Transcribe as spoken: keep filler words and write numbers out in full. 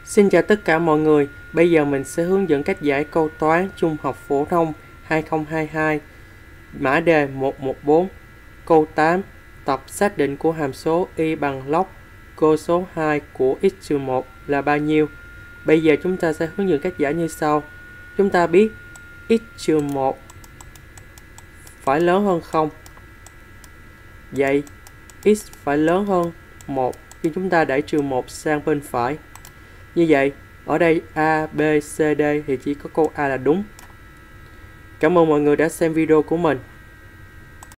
Xin chào tất cả mọi người, bây giờ mình sẽ hướng dẫn cách giải câu toán trung học phổ thông hai không hai hai, mã đề một một bốn, câu tám, tập xác định của hàm số y bằng log cơ số hai của x trừ một là bao nhiêu. Bây giờ chúng ta sẽ hướng dẫn cách giải như sau. Chúng ta biết x trừ một phải lớn hơn không. Vậy x phải lớn hơn một khi chúng ta đẩy trừ một sang bên phải. Như vậy, ở đây A, B, C, D thì chỉ có câu A là đúng. Cảm ơn mọi người đã xem video của mình.